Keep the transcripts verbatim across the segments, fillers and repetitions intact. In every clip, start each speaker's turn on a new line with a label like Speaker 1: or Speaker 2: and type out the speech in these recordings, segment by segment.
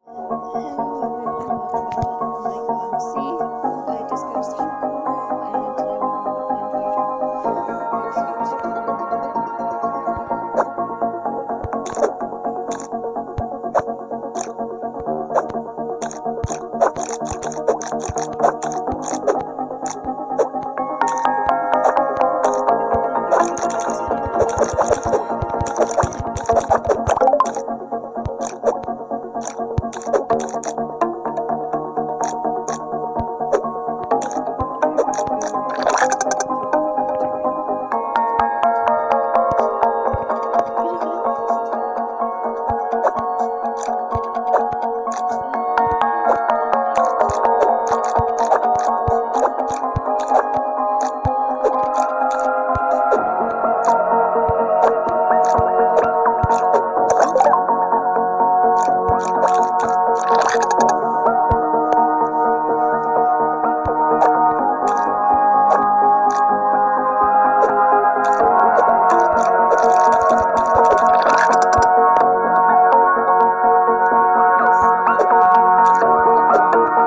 Speaker 1: Hello everyone, welcome back to another like um see I discussed in Kuno and today we're going to play Android. Wait, excuse me one moment. Anyways, let's get this started. There we go. Activating. Pretty good. Uh, downloading. Nice. And we're going.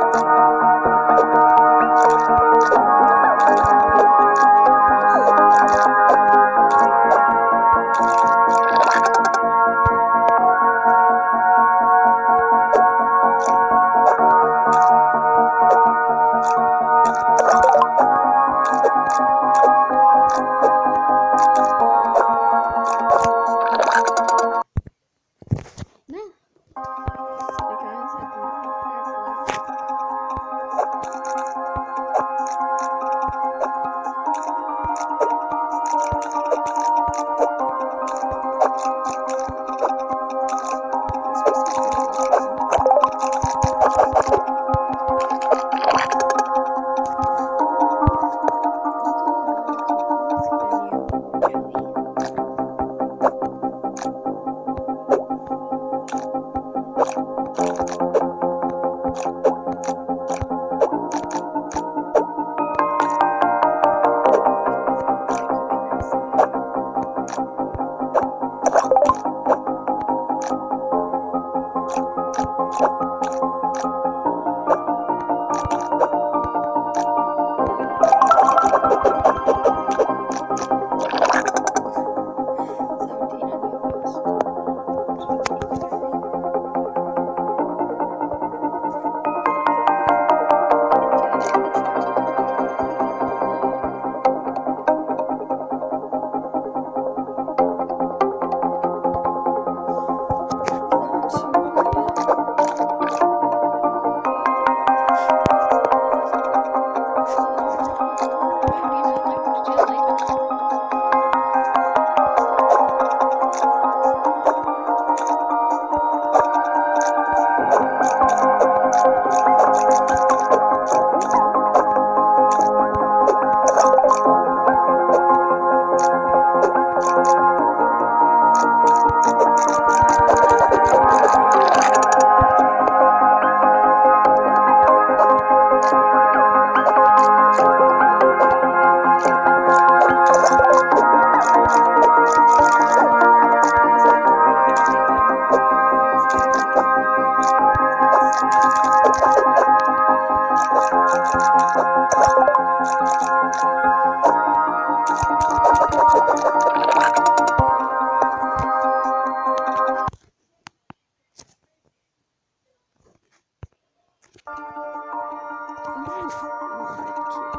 Speaker 1: Wait, do I need to press? No. Sorry guys, I believe you guys left. This was a pretty good game. Welcome, welcome. Let's continue, Jelly. Thank you, Vanessa. seventeen on your post. twenty-five. Okay, I should try to upload. Not too bad. Maybe not language jelly. Let's get the video taken. Let's get the video started. Ooh, alright, cute.